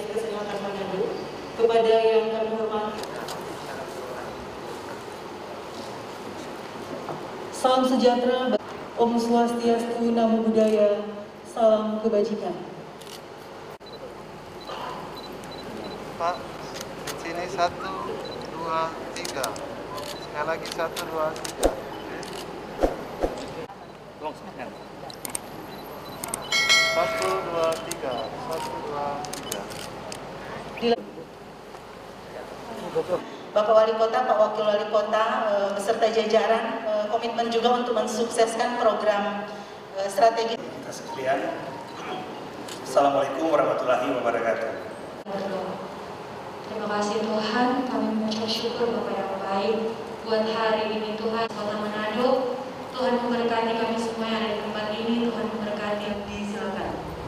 BPJS Kesehatan Manado, kepada yang kami hormati. Salam sejahtera, Om Swastiastu, Namo Buddhaya, salam kebajikan. Pak, sini 1, 2, 3. Sekali lagi 1, 2, 3. Tolong semangat. 1, 2, 3. 1, 2, 3. Bapak Wali Kota, Pak Wakil Wali Kota, beserta jajaran komitmen juga untuk mensukseskan program strategi. Kita sekalian, Assalamualaikum warahmatullahi wabarakatuh. Terima kasih Tuhan, kami mengucap syukur Bapak yang baik buat hari ini Tuhan, Kota Manado. Tuhan memberkati kami semua yang ada di tempat ini, Tuhan memberkati. Silakan.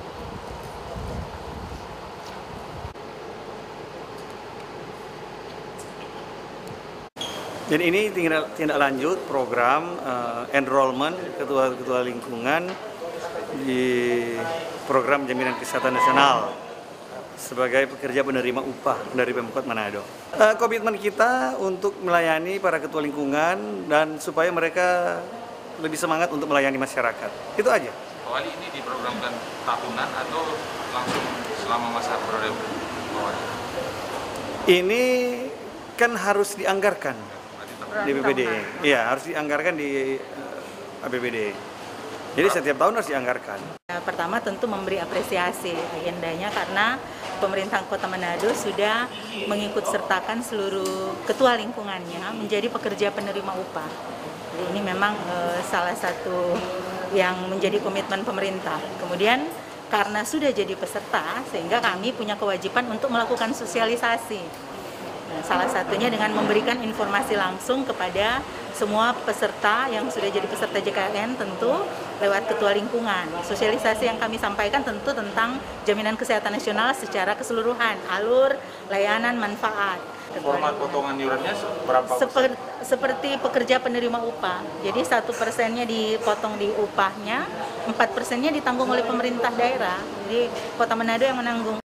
Jadi ini tindak lanjut program enrollment ketua-ketua lingkungan di program Jaminan Kesehatan Nasional sebagai pekerja penerima upah dari Pemkot Manado. Komitmen kita untuk melayani para ketua lingkungan dan supaya mereka lebih semangat untuk melayani masyarakat. Itu aja. Pak Wali, ini diprogramkan tahunan atau langsung selama masa periode Pak Wali? Ini kan harus dianggarkan di BPD. Iya, harus dianggarkan di APBD. Jadi setiap tahun harus dianggarkan. Pertama tentu memberi apresiasi agendanya karena pemerintah Kota Manado sudah mengikut sertakan seluruh ketua lingkungannya menjadi pekerja penerima upah. Jadi ini memang salah satu yang menjadi komitmen pemerintah. Kemudian karena sudah jadi peserta sehingga kami punya kewajiban untuk melakukan sosialisasi. Salah satunya dengan memberikan informasi langsung kepada semua peserta yang sudah jadi peserta JKN tentu lewat ketua lingkungan. Sosialisasi yang kami sampaikan tentu tentang Jaminan Kesehatan Nasional secara keseluruhan, alur, layanan, manfaat. Format potongan iurannya berapa? Seperti pekerja penerima upah. Jadi 1%-nya dipotong di upahnya, 4%-nya ditanggung oleh pemerintah daerah. Jadi Kota Manado yang menanggung.